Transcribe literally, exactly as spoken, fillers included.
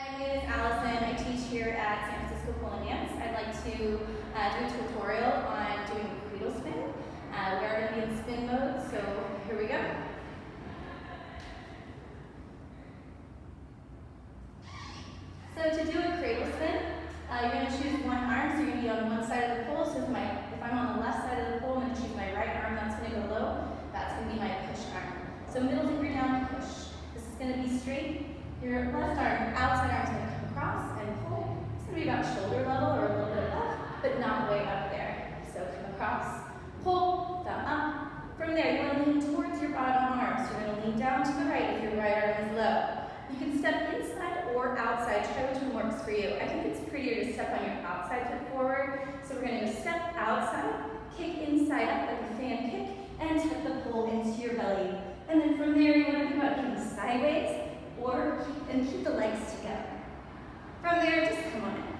Hi, my name is Alison. I teach here at San Francisco Pole and Dance. I'd like to uh, do a tutorial on doing a cradle spin. Uh, we are going to be in spin mode, so here we go. So to do a cradle spin, uh, you're going to choose one arm, so you're going to be on one side of the pole. So if, my, if I'm on the left side of the pole, I'm going to choose my right arm, that's going to go low. That's going to be my push arm. So middle finger down, push. This is going to be straight. Your left arm, outside arm is going to come across and pull. It's going to be about shoulder level or a little bit above, but not way up there. So come across, pull, thumb up. From there, you want to lean towards your bottom arm. So you're going to lean down to the right if your right arm is low. You can step inside or outside. Try which one works for you. I think it's prettier to step on your outside foot forward. So we're going to go step outside, kick inside up like a fan kick, and tuck the pole into your belly. And then from there, you want to think about kicking sideways or keep, and keep the legs together. From there, just come on in.